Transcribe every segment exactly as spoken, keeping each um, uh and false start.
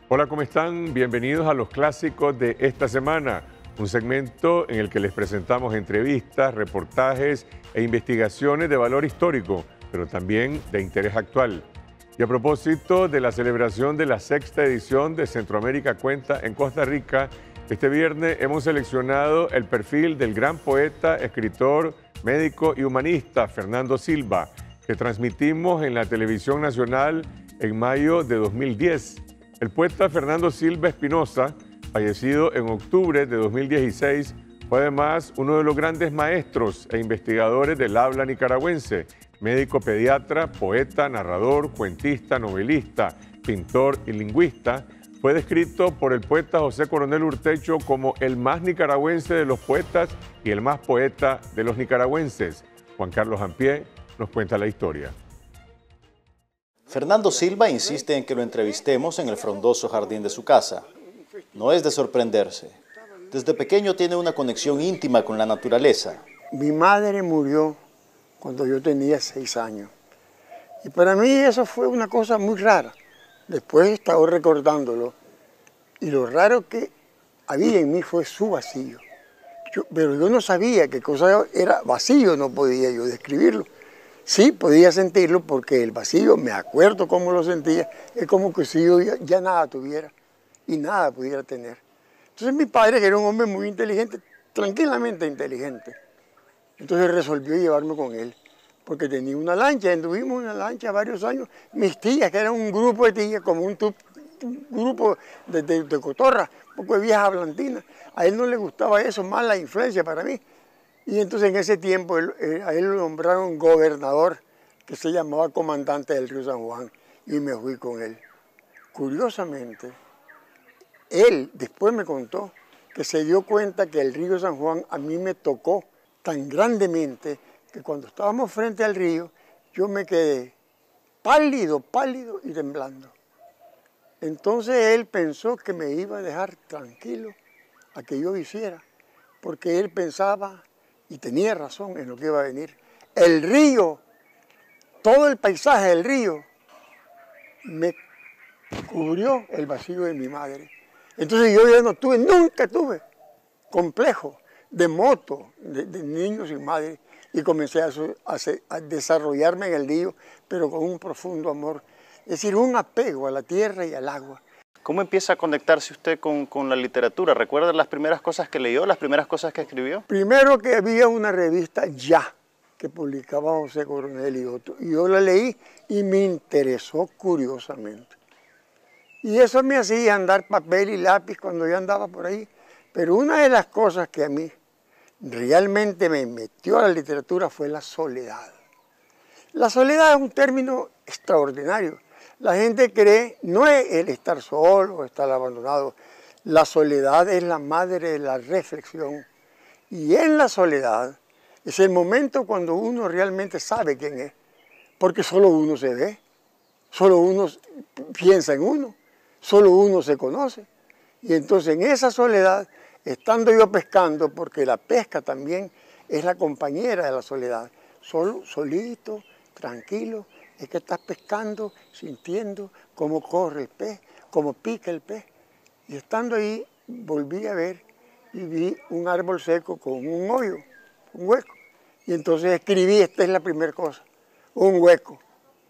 Hola, ¿cómo están? Bienvenidos a los clásicos de esta semana, un segmento en el que les presentamos entrevistas, reportajes e investigaciones de valor histórico, pero también de interés actual. Y a propósito de la celebración de la sexta edición de Centroamérica Cuenta en Costa Rica, este viernes hemos seleccionado el perfil del gran poeta, escritor, médico y humanista Fernando Silva, que transmitimos en la televisión nacional en mayo de dos mil diez. El poeta Fernando Silva Espinosa, fallecido en octubre de dos mil dieciséis, fue además uno de los grandes maestros e investigadores del habla nicaragüense, médico pediatra, poeta, narrador, cuentista, novelista, pintor y lingüista. Fue descrito por el poeta José Coronel Urtecho como el más nicaragüense de los poetas y el más poeta de los nicaragüenses. Juan Carlos Ampié nos cuenta la historia. Fernando Silva insiste en que lo entrevistemos en el frondoso jardín de su casa. No es de sorprenderse. Desde pequeño tiene una conexión íntima con la naturaleza. Mi madre murió cuando yo tenía seis años. Y para mí eso fue una cosa muy rara. Después he estado recordándolo. Y lo raro que había en mí fue su vacío. Yo, pero yo no sabía qué cosa era vacío, no podía yo describirlo. Sí, podía sentirlo porque el vacío, me acuerdo cómo lo sentía, es como que si yo ya, ya nada tuviera y nada pudiera tener. Entonces mi padre, que era un hombre muy inteligente, tranquilamente inteligente, entonces resolvió llevarme con él, porque tenía una lancha, anduvimos en una lancha varios años, mis tías, que eran un grupo de tías, como un, tu, un grupo de, de, de cotorras, un poco de viejas hablantinas, a él no le gustaba eso, más la influencia para mí. Y entonces en ese tiempo él, eh, a él lo nombraron gobernador, que se llamaba comandante del río San Juan, y me fui con él. Curiosamente, él después me contó que se dio cuenta que el río San Juan a mí me tocó tan grandemente que cuando estábamos frente al río, yo me quedé pálido, pálido y temblando. Entonces él pensó que me iba a dejar tranquilo a que yo hiciera, porque él pensaba, y tenía razón en lo que iba a venir, el río, todo el paisaje del río, me cubrió el vacío de mi madre. Entonces yo ya no tuve, nunca tuve complejo de moto, de, de niño sin madre, y comencé a, a, a desarrollarme en el río, pero con un profundo amor, es decir, un apego a la tierra y al agua. ¿Cómo empieza a conectarse usted con, con la literatura? ¿Recuerda las primeras cosas que leyó, las primeras cosas que escribió? Primero que había una revista Ya, que publicaba José Coronel y otro, y yo la leí y me interesó curiosamente. Y eso me hacía andar papel y lápiz cuando yo andaba por ahí. Pero una de las cosas que a mí realmente me metió a la literatura fue la soledad. La soledad es un término extraordinario. La gente cree, no es el estar solo o estar abandonado. La soledad es la madre de la reflexión. Y en la soledad es el momento cuando uno realmente sabe quién es. Porque solo uno se ve, solo uno piensa en uno, solo uno se conoce. Y entonces en esa soledad, estando yo pescando, porque la pesca también es la compañera de la soledad, solo, solito, tranquilo, es que estás pescando, sintiendo cómo corre el pez, cómo pica el pez. Y estando ahí, volví a ver y vi un árbol seco con un hoyo, un hueco. Y entonces escribí, esta es la primera cosa, un hueco.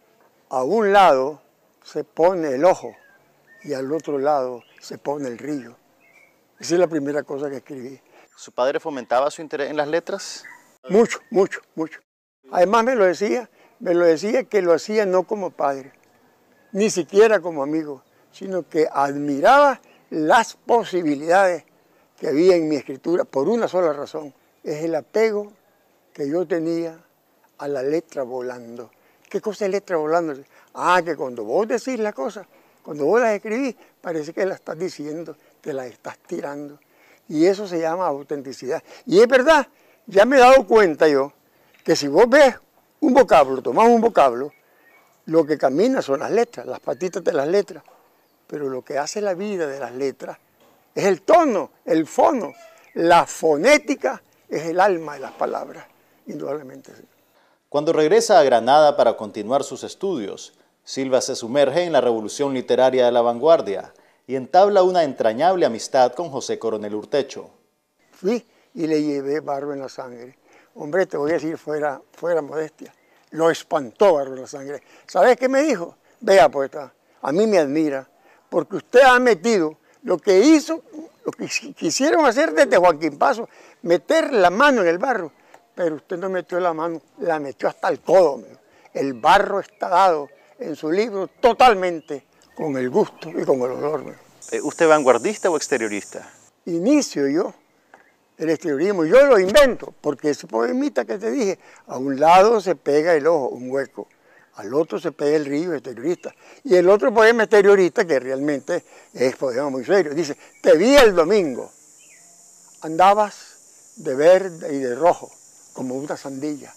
A un lado se pone el ojo y al otro lado se pone el río. Esa es la primera cosa que escribí. ¿Su padre fomentaba su interés en las letras? Mucho, mucho, mucho. Además me lo decía, me lo decía que lo hacía no como padre, ni siquiera como amigo, sino que admiraba las posibilidades que había en mi escritura por una sola razón. Es el apego que yo tenía a la letra volando. ¿Qué cosa es letra volando? Ah, que cuando vos decís la cosa, cuando vos las escribís, parece que la estás diciendo, que la estás tirando. Y eso se llama autenticidad. Y es verdad, ya me he dado cuenta yo, que si vos ves un vocablo, tomás un vocablo, lo que camina son las letras, las patitas de las letras. Pero lo que hace la vida de las letras es el tono, el fono. La fonética es el alma de las palabras, indudablemente. Cuando regresa a Granada para continuar sus estudios, Silva se sumerge en la revolución literaria de la vanguardia. y entabla una entrañable amistad con José Coronel Urtecho. Fui y le llevé barro en la sangre. Hombre, te voy a decir fuera, fuera modestia. Lo espantó barro en la sangre. ¿Sabes qué me dijo? Vea, poeta, a mí me admira, porque usted ha metido lo que hizo, lo que quisieron hacer desde Joaquín Paso, meter la mano en el barro, pero usted no metió la mano, la metió hasta el codo. El barro está dado en su libro totalmente con el gusto y con el olor. ¿Usted vanguardista o exteriorista? Inicio yo el exteriorismo, yo lo invento, porque ese poemita que te dije, a un lado se pega el ojo, un hueco, al otro se pega el río, exteriorista, y el otro poema exteriorista, que realmente es poema muy serio, dice, te vi el domingo, andabas de verde y de rojo, como una sandía.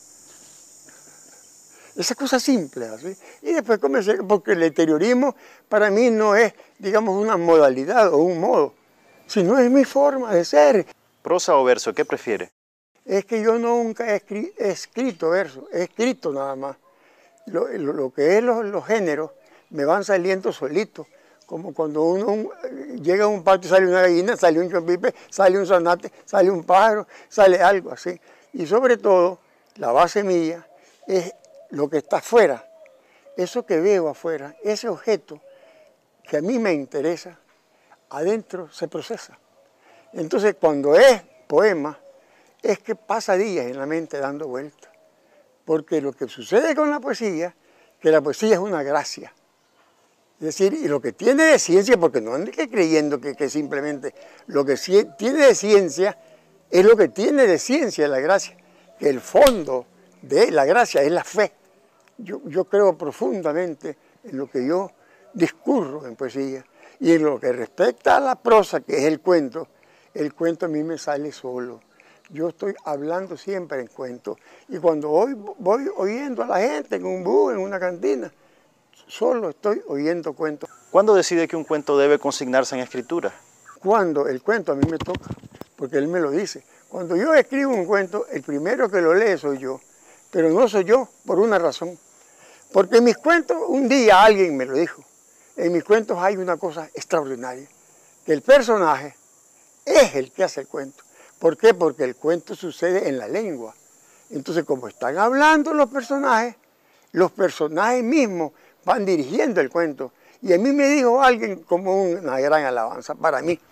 Esa cosa simple, así. Y después comencé, porque el exteriorismo para mí no es, digamos, una modalidad o un modo, sino es mi forma de ser. ¿Prosa o verso? ¿Qué prefiere? Es que yo nunca he, escri he escrito verso, he escrito nada más. Lo, lo, lo que es los, los géneros me van saliendo solitos, como cuando uno un, llega a un patio y sale una gallina, sale un chompipe, sale un zanate, sale un pájaro, sale algo así. Y sobre todo, la base mía es lo que está afuera, eso que veo afuera, ese objeto que a mí me interesa, adentro se procesa. Entonces, cuando es poema, es que pasa días en la mente dando vueltas. Porque lo que sucede con la poesía, que la poesía es una gracia. Es decir, y lo que tiene de ciencia, porque no ande creyendo que, que simplemente lo que tiene de ciencia es lo que tiene de ciencia la gracia, que el fondo de la gracia es la fe. Yo, yo creo profundamente en lo que yo discurro en poesía, y en lo que respecta a la prosa, que es el cuento, el cuento a mí me sale solo. Yo estoy hablando siempre en cuentos. Y cuando voy, voy oyendo a la gente en un bus, en una cantina, solo estoy oyendo cuentos. ¿Cuándo decide que un cuento debe consignarse en escritura? Cuando el cuento a mí me toca, porque él me lo dice. Cuando yo escribo un cuento, el primero que lo lee soy yo. Pero no soy yo, por una razón. Porque en mis cuentos, un día alguien me lo dijo, en mis cuentos hay una cosa extraordinaria, que el personaje es el que hace el cuento. ¿Por qué? Porque el cuento sucede en la lengua. Entonces, como están hablando los personajes, los personajes mismos van dirigiendo el cuento. Y a mí me dijo alguien como una gran alabanza para mí,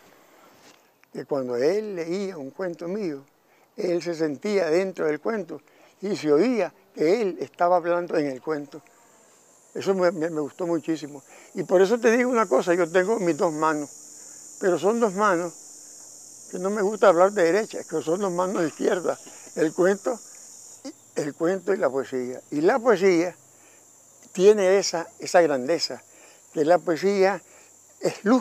que cuando él leía un cuento mío, él se sentía dentro del cuento y se oía que él estaba hablando en el cuento. Eso me, me, me gustó muchísimo. Y por eso te digo una cosa, yo tengo mis dos manos, pero son dos manos que no me gusta hablar de derecha, que son dos manos izquierdas, el cuento, el cuento y la poesía. Y la poesía tiene esa, esa grandeza, que la poesía es luz.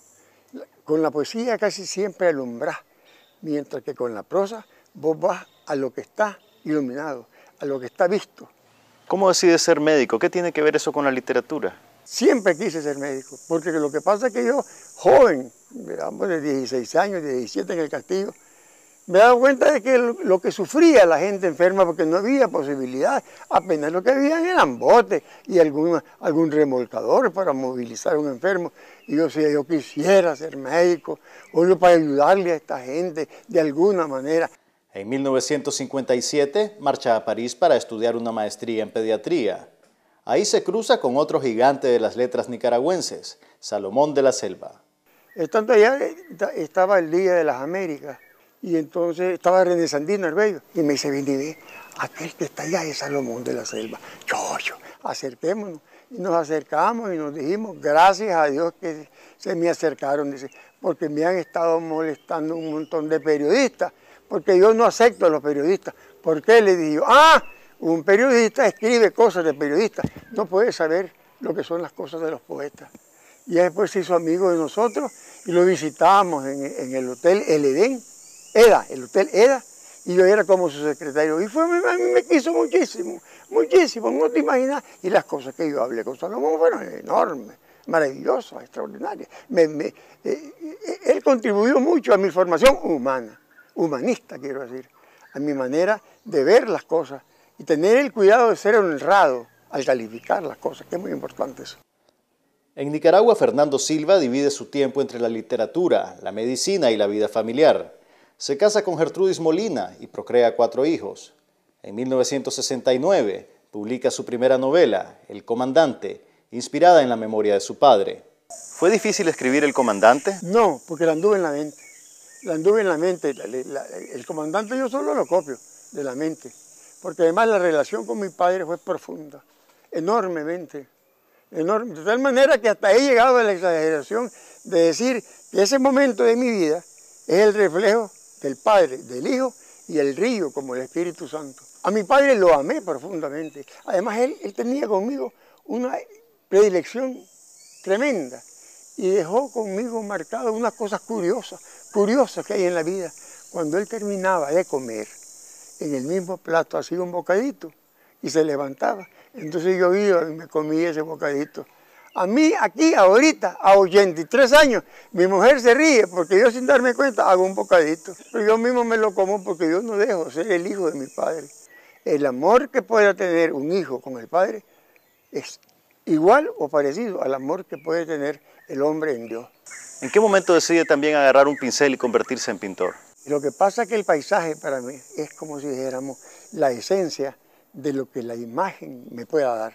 Con la poesía casi siempre alumbrás, mientras que con la prosa vos vas a lo que está iluminado, a lo que está visto. ¿Cómo decides ser médico? ¿Qué tiene que ver eso con la literatura? Siempre quise ser médico, porque lo que pasa es que yo, joven, digamos de dieciséis años, de diecisiete en el Castillo, me he dado cuenta de que lo que sufría la gente enferma, porque no había posibilidad, apenas lo que había eran botes y algún, algún remolcador para movilizar a un enfermo. Y yo decía, yo quisiera ser médico, o yo para ayudarle a esta gente de alguna manera. En mil novecientos cincuenta y siete marcha a París para estudiar una maestría en pediatría. Ahí se cruza con otro gigante de las letras nicaragüenses, Salomón de la Selva. Estando allá estaba el Día de las Américas y entonces estaba René Sandino, el bello, y me dice, vení, ve, aquel que está allá es Salomón de la Selva. Yo, yo, acerquémonos. Y nos acercamos y nos dijimos, gracias a Dios que se me acercaron, dice, porque me han estado molestando un montón de periodistas, porque yo no acepto a los periodistas. ¿Por qué? Le dije, ah, un periodista escribe cosas de periodistas, no puede saber lo que son las cosas de los poetas. Y después se hizo amigo de nosotros y lo visitamos en, en el Hotel El Edén, Eda, el Hotel Eda, y yo era como su secretario. Y fue, a mí me quiso muchísimo, muchísimo, no te imaginas. Y las cosas que yo hablé con Salomón fueron enormes, maravillosas, extraordinarias. Me, me, eh, él contribuyó mucho a mi formación humana, humanista quiero decir, a mi manera de ver las cosas y tener el cuidado de ser honrado al calificar las cosas, que es muy importante eso. En Nicaragua, Fernando Silva divide su tiempo entre la literatura, la medicina y la vida familiar. Se casa con Gertrudis Molina y procrea cuatro hijos. En mil novecientos sesenta y nueve publica su primera novela, El Comandante, inspirada en la memoria de su padre. ¿Fue difícil escribir El Comandante? No, porque la anduve en la mente. La anduve en la mente. La, la, el Comandante yo solo lo copio de la mente. Porque además la relación con mi padre fue profunda, enormemente. Enorme, de tal manera que hasta he llegado a la exageración de decir que ese momento de mi vida es el reflejo del Padre, del Hijo y el río como el Espíritu Santo. A mi padre lo amé profundamente. Además él, él tenía conmigo una predilección tremenda y dejó conmigo marcadas unas cosas curiosas, curiosas que hay en la vida. Cuando él terminaba de comer, en el mismo plato hacía un bocadito y se levantaba. Entonces yo iba y me comía ese bocadito. A mí aquí, ahorita, a ochenta y tres años, mi mujer se ríe porque yo sin darme cuenta hago un bocadito. Pero yo mismo me lo como porque yo no dejo de ser el hijo de mi padre. El amor que pueda tener un hijo con el padre es igual o parecido al amor que puede tener el hombre en Dios. ¿En qué momento decide también agarrar un pincel y convertirse en pintor? Lo que pasa es que el paisaje para mí es como si dijéramos la esencia de lo que la imagen me pueda dar.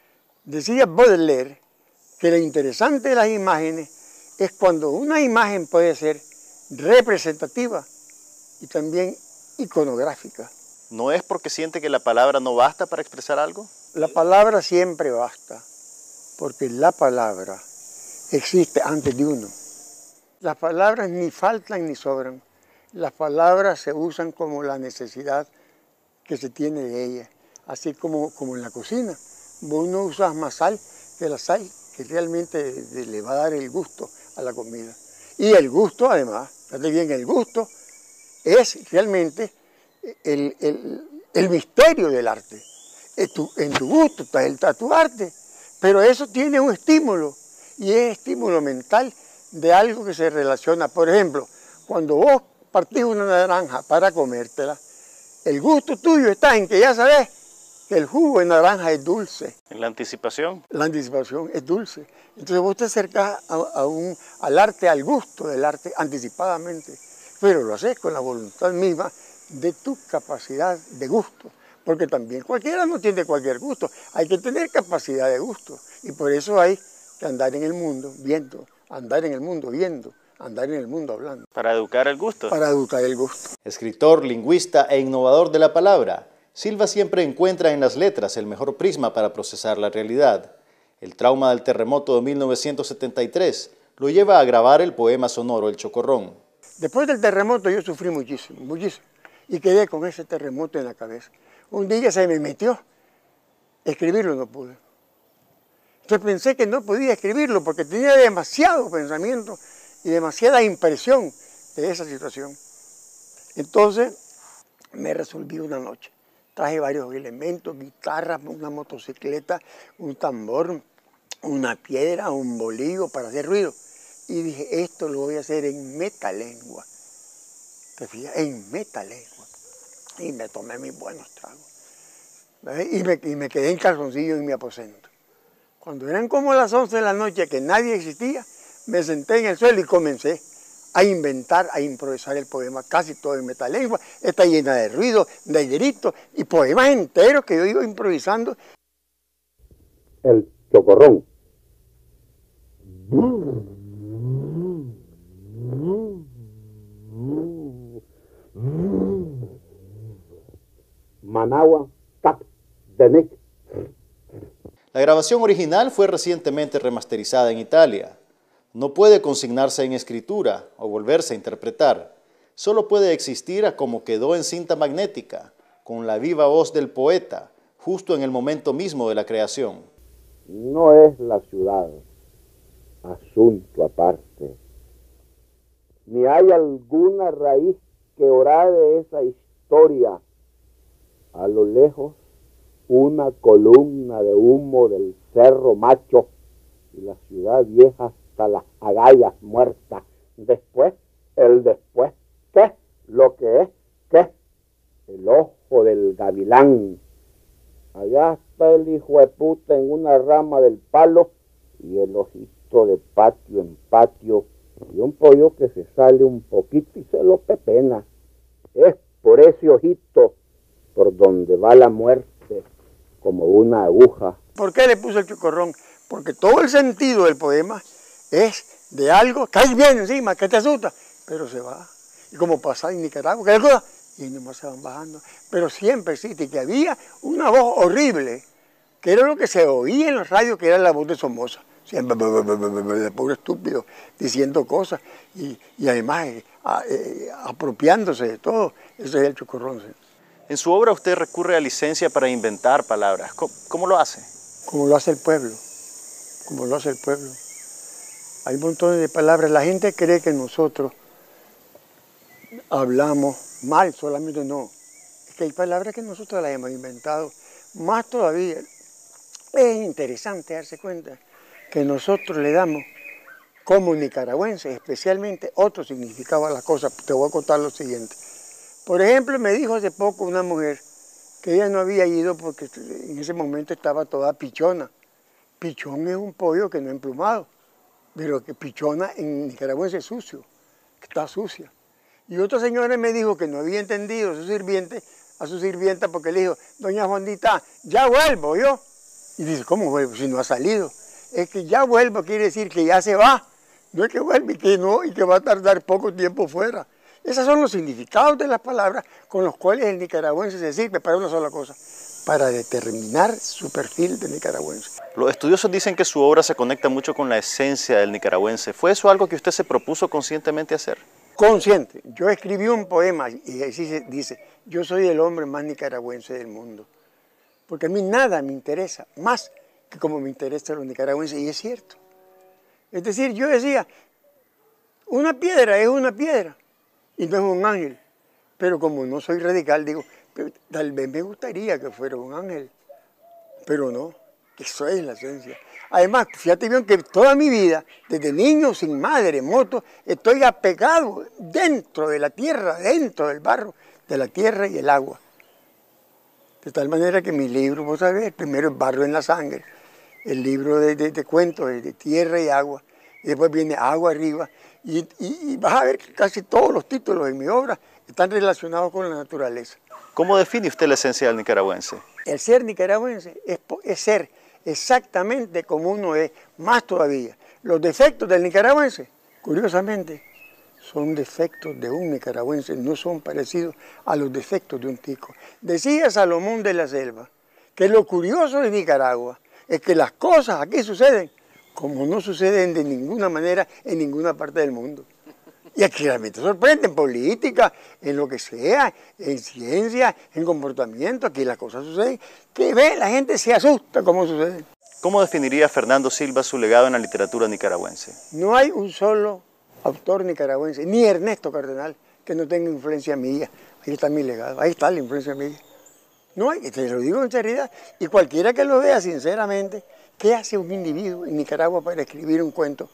Decía Baudelaire que lo interesante de las imágenes es cuando una imagen puede ser representativa y también iconográfica. ¿No es porque siente que la palabra no basta para expresar algo? La palabra siempre basta, porque la palabra existe antes de uno. Las palabras ni faltan ni sobran. Las palabras se usan como la necesidad que se tiene de ellas. Así como, como en la cocina, vos no usas más sal que la sal que realmente le va a dar el gusto a la comida. Y el gusto, además, fíjate bien, el gusto es realmente el, el, el misterio del arte. En tu, en tu gusto está, está tu arte, pero eso tiene un estímulo, y es estímulo mental de algo que se relaciona. Por ejemplo, cuando vos partís una naranja para comértela, el gusto tuyo está en que ya sabes que el jugo de naranja es dulce. ¿En la anticipación? La anticipación es dulce. Entonces vos te acercás a, a un, al arte, al gusto del arte anticipadamente, pero lo haces con la voluntad misma de tu capacidad de gusto, porque también cualquiera no tiene cualquier gusto, hay que tener capacidad de gusto, y por eso hay que andar en el mundo viendo, andar en el mundo viendo, andar en el mundo hablando. ¿Para educar el gusto? Para educar el gusto. Escritor, lingüista e innovador de la palabra, Silva siempre encuentra en las letras el mejor prisma para procesar la realidad. El trauma del terremoto de mil novecientos setenta y tres lo lleva a grabar el poema sonoro El Chocorrón. Después del terremoto yo sufrí muchísimo, muchísimo, y quedé con ese terremoto en la cabeza. Un día se me metió, escribirlo no pude. Entonces pensé que no podía escribirlo porque tenía demasiado pensamiento y demasiada impresión de esa situación. Entonces me resolví una noche. Traje varios elementos, guitarras, una motocicleta, un tambor, una piedra, un bolillo para hacer ruido. Y dije, esto lo voy a hacer en metalengua. ¿Te fijas? En metalengua. Y me tomé mis buenos tragos. Y me, y me quedé en calzoncillo en mi aposento. Cuando eran como las once de la noche, que nadie existía, me senté en el suelo y comencé a inventar, a improvisar el poema, casi todo en metalengua. Está llena de ruido, de gritos y poemas enteros que yo iba improvisando. El Chocorrón. Managua, Cap, Denic. La grabación original fue recientemente remasterizada en Italia. No puede consignarse en escritura o volverse a interpretar. Solo puede existir a como quedó en cinta magnética, con la viva voz del poeta, justo en el momento mismo de la creación. No es la ciudad, asunto aparte. Ni hay alguna raíz que orade esa historia. A lo lejos, una columna de humo del Cerro Macho y la ciudad vieja hasta las agallas muertas. Después, el después, ¿qué? Lo que es, ¿qué? El ojo del gavilán. Allá está el hijo de puta en una rama del palo y el ojito de patio en patio, y un pollo que se sale un poquito y se lo pepena. Es por ese ojito por donde va la muerte, como una aguja. ¿Por qué le puse el chocorrón? Porque todo el sentido del poema es de algo que ahí viene encima, que te asusta, pero se va. Y como pasa en Nicaragua, que cosa, y nomás se van bajando. Pero siempre existe que había una voz horrible, que era lo que se oía en los radios, que era la voz de Somoza. Siempre, de pobre estúpido, diciendo cosas y, y además eh, a, eh, apropiándose de todo. Ese es el chocorrón. ¿Sí? En su obra usted recurre a licencia para inventar palabras. ¿Cómo, cómo lo hace? Como lo hace el pueblo, como lo hace el pueblo. Hay montones de palabras. La gente cree que nosotros hablamos mal, solamente no. Es que hay palabras que nosotros las hemos inventado. Más todavía, es interesante darse cuenta que nosotros le damos, como nicaragüenses, especialmente otro significado a las cosas. Te voy a contar lo siguiente. Por ejemplo, me dijo hace poco una mujer que ella no había ido porque en ese momento estaba toda pichona. Pichón es un pollo que no es emplumado, pero que pichona en nicaragüense es sucio, que está sucia. Y otra señora me dijo que no había entendido a su sirviente, a su sirvienta porque le dijo, doña Juanita, ya vuelvo yo. Y dice, ¿cómo vuelvo si no ha salido? Es que ya vuelvo quiere decir que ya se va, no es que vuelve y que no, y que va a tardar poco tiempo fuera. Esos son los significados de las palabras con los cuales el nicaragüense se sirve para una sola cosa, para determinar su perfil de nicaragüense. Los estudiosos dicen que su obra se conecta mucho con la esencia del nicaragüense. ¿Fue eso algo que usted se propuso conscientemente hacer? Consciente. Yo escribí un poema y así se dice, yo soy el hombre más nicaragüense del mundo. Porque a mí nada me interesa más que como me interesa los nicaragüenses, y es cierto. Es decir, yo decía, una piedra es una piedra y no es un ángel. Pero como no soy radical, digo, tal vez me gustaría que fuera un ángel, pero no, que eso es la esencia. Además, fíjate bien que toda mi vida, desde niño sin madre, moto, estoy apegado dentro de la tierra, dentro del barro, de la tierra y el agua. De tal manera que mi libro, vos sabés, el primero es Barro en la Sangre, el libro de, de, de cuentos es de tierra y agua, y después viene Agua Arriba, y, y, y vas a ver que casi todos los títulos de mi obra están relacionados con la naturaleza. ¿Cómo define usted la esencia del nicaragüense? El ser nicaragüense es, es ser exactamente como uno es, más todavía. Los defectos del nicaragüense, curiosamente, son defectos de un nicaragüense, no son parecidos a los defectos de un tico. Decía Salomón de la Selva que lo curioso de Nicaragua es que las cosas aquí suceden como no suceden de ninguna manera en ninguna parte del mundo. Y aquí realmente sorprende en política, en lo que sea, en ciencia, en comportamiento, aquí las cosas suceden, que ve, la gente se asusta como sucede. ¿Cómo definiría Fernando Silva su legado en la literatura nicaragüense? No hay un solo autor nicaragüense, ni Ernesto Cardenal, que no tenga influencia mía. Ahí está mi legado, ahí está la influencia mía. No hay, te lo digo en seriedad, y cualquiera que lo vea sinceramente, ¿qué hace un individuo en Nicaragua para escribir un cuento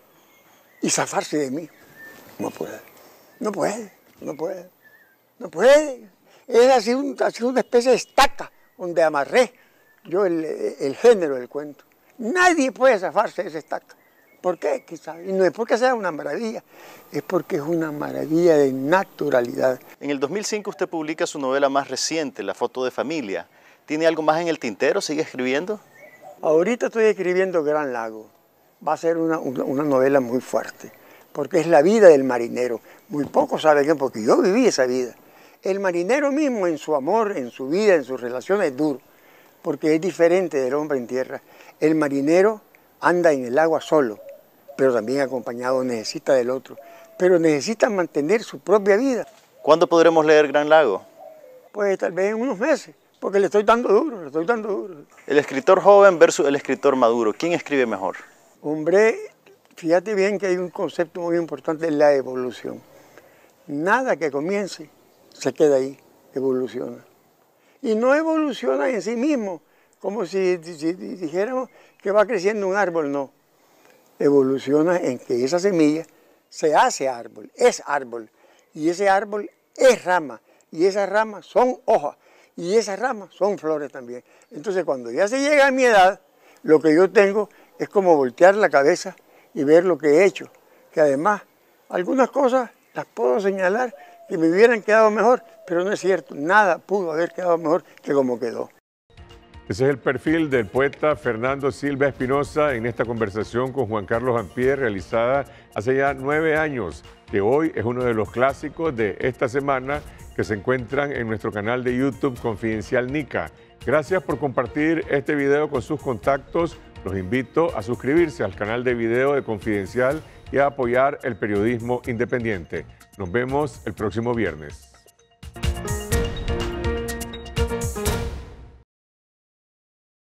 y zafarse de mí? No puede, no puede, no puede, no puede. Es así, un, así una especie de estaca donde amarré yo el, el género del cuento. Nadie puede zafarse de esa estaca. ¿Por qué? Quizá. Y no es porque sea una maravilla, es porque es una maravilla de naturalidad. En el dos mil cinco usted publica su novela más reciente, La foto de familia. ¿Tiene algo más en el tintero? ¿Sigue escribiendo? Ahorita estoy escribiendo Gran Lago. Va a ser una, una, una novela muy fuerte, porque es la vida del marinero. Muy pocos saben qué, porque yo viví esa vida. El marinero mismo en su amor, en su vida, en sus relaciones es duro, porque es diferente del hombre en tierra. El marinero anda en el agua solo, pero también acompañado, necesita del otro, pero necesita mantener su propia vida. ¿Cuándo podremos leer Gran Lago? Pues tal vez en unos meses, porque le estoy dando duro, le estoy dando duro. El escritor joven versus el escritor maduro, ¿quién escribe mejor? Hombre, fíjate bien que hay un concepto muy importante en la evolución. Nada que comience se queda ahí, evoluciona. Y no evoluciona en sí mismo, como si, si dijéramos que va creciendo un árbol, no. Evoluciona en que esa semilla se hace árbol, es árbol, y ese árbol es rama, y esas ramas son hojas, y esas ramas son flores también. Entonces cuando ya se llega a mi edad, lo que yo tengo es como voltear la cabeza y ver lo que he hecho, que además algunas cosas las puedo señalar que me hubieran quedado mejor, pero no es cierto, nada pudo haber quedado mejor que como quedó. Ese es el perfil del poeta Fernando Silva Espinosa en esta conversación con Juan Carlos Ampier, realizada hace ya nueve años, que hoy es uno de los clásicos de esta semana que se encuentran en nuestro canal de YouTube Confidencial Nica. Gracias por compartir este video con sus contactos. Los invito a suscribirse al canal de video de Confidencial y a apoyar el periodismo independiente. Nos vemos el próximo viernes.